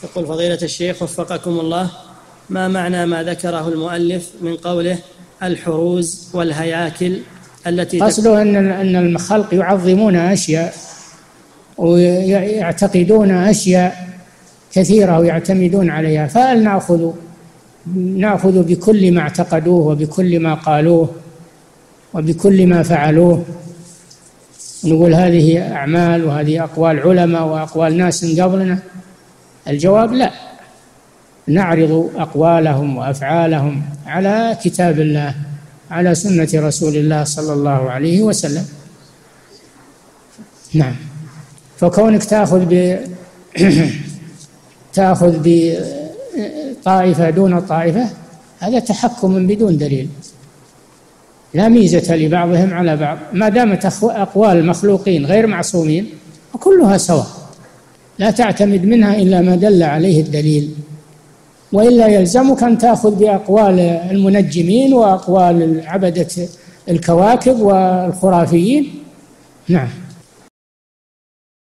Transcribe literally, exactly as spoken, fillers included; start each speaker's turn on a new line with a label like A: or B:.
A: يقول فضيلة الشيخ وفقكم الله، ما معنى ما ذكره المؤلف من قوله الحروز والهياكل التي
B: قصده أن أن الخلق يعظمون أشياء ويعتقدون أشياء كثيرة ويعتمدون عليها، فهل نأخذ نأخذ بكل ما اعتقدوه وبكل ما قالوه وبكل ما فعلوه، نقول هذه أعمال وهذه أقوال علماء وأقوال ناس قبلنا؟ الجواب لا، نعرض أقوالهم وأفعالهم على كتاب الله على سنة رسول الله صلى الله عليه وسلم. نعم. فكونك تأخذ ب تأخذ بطائفة دون طائفة هذا تحكم بدون دليل، لا ميزة لبعضهم على بعض، ما دامت أقوال المخلوقين غير معصومين وكلها سواء، لا تعتمد منها إلا ما دل عليه الدليل، وإلا يلزمك أن تأخذ بأقوال المنجمين وأقوال عبدة الكواكب والخرافيين. نعم.